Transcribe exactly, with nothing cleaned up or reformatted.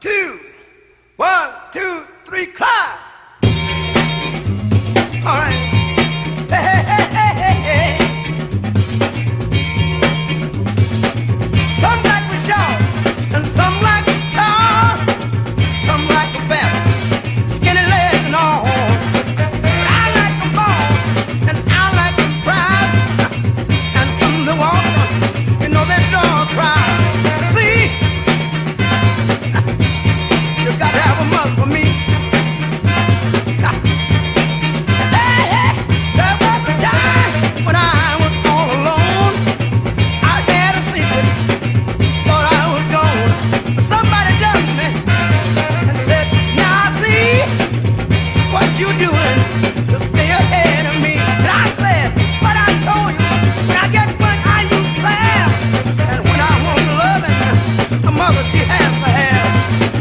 two, one, two, three, clap. All right. Hey, hey, hey, hey, hey, hey. Some like we shout, and some like we talk, some like we belt, skinny legs and all. But I like them boss, and I like them proud, and when they walk, you know they draw a crowd. See, you gotta have a mother for me. You doing to stay ahead of me? And I said, but I told you, when I get one, I use Sam. And when I want loving, a mother she has to have.